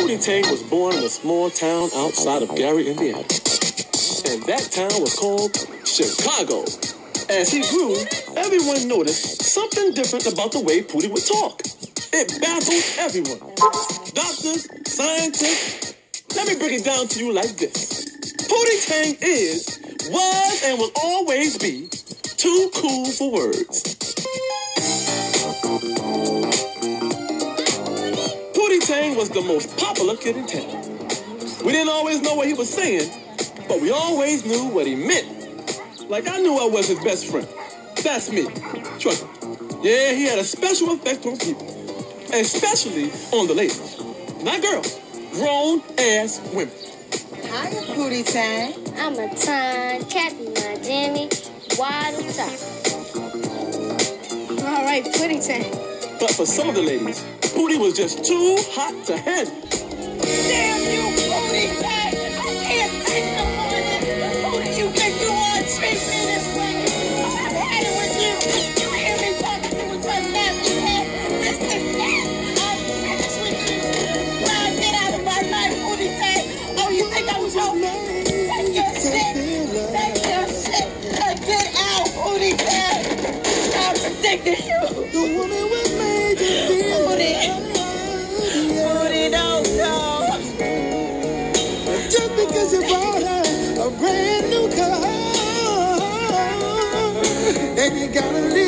Pootie Tang was born in a small town outside of Gary, Indiana. And that town was called Chicago. As he grew, everyone noticed something different about the way Pootie would talk. It baffled everyone. Doctors, scientists. Let me break it down to you like this. Pootie Tang is, was, and will always be too cool for words. Pootie Tang was the most popular kid in town. We didn't always know what he was saying, but we always knew what he meant. Like I knew I was his best friend. That's me. Trust me. Yeah, he had a special effect on people, especially on the ladies. Not girls, grown-ass women. Hiya, Pootie Tang. I'm a ton, Captain Jimmy, Waddle Top. All right, Pootie Tang. But for some of the ladies, Pootie was just too hot to handle. Damn you, Pootie Tang! I can't take no more of this. Pootie, you think you want to treat me this way? I've had it with you. You hear me talking to you with your nasty head? Listen, I'm finished with you. Now get out of my life, Pootie Tang. Oh, you think I'm joking? Take your shit. Take your shit. Get out, Pootie Tang. I'm sick of you. The woman was made to feel Pootie, don't go. just because you bought her a brand new car, and you gotta live.